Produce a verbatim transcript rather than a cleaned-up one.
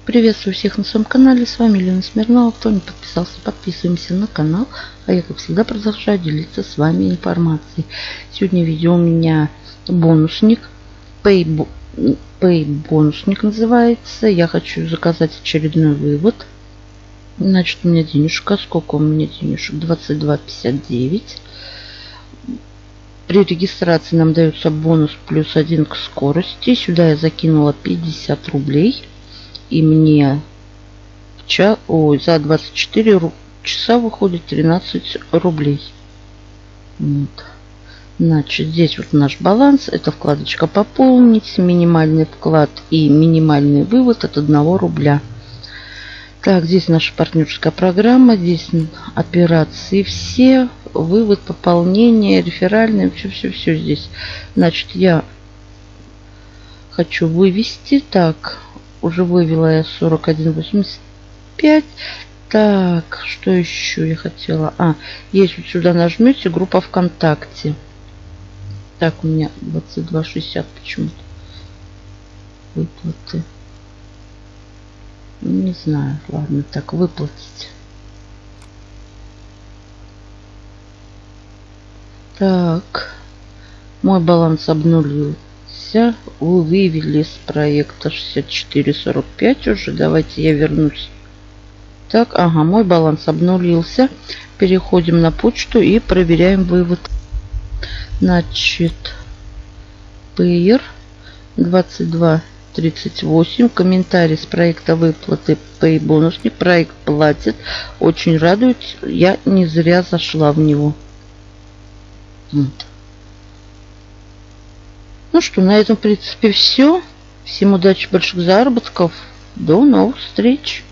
Приветствую всех на своем канале. С вами Елена Смирнова. Кто не подписался, подписываемся на канал. А я, как всегда, продолжаю делиться с вами информацией. Сегодня видео у меня бонусник. Pay, Pay бонусник называется. Я хочу заказать очередной вывод. Значит, у меня денежка. Сколько у меня денежек? двадцать два пятьдесят девять. При регистрации нам дается бонус плюс один к скорости. Сюда я закинула пятьдесят рублей. И мне ча... Ой, за двадцать четыре часа выходит тринадцать рублей. Вот. Значит, здесь вот наш баланс. Это вкладочка «Пополнить», минимальный вклад и минимальный вывод от одного рубля. Так, здесь наша партнерская программа. Здесь операции все. Вывод, пополнение, реферальное. Все-все-все здесь. Значит, я хочу вывести. Так, уже вывела я сорок один восемьдесят пять. Так, что еще я хотела? А, если вот сюда нажмете, группа ВКонтакте. Так, у меня двадцать два шестьдесят почему-то. Выплаты. Не знаю. Ладно, так, выплатить. Так. Мой баланс обнулился. Вы вывели с проекта шестьдесят четыре сорок пять уже. Давайте я вернусь. Так, ага, мой баланс обнулился. Переходим на почту и проверяем вывод. Значит, Payer двадцать два тридцать восемь. Комментарий с проекта выплаты Pay бонусник. Проект платит. Очень радует. Я не зря зашла в него. Вот. Ну что, на этом, в принципе, все. Всем удачи, больших заработков. До новых встреч.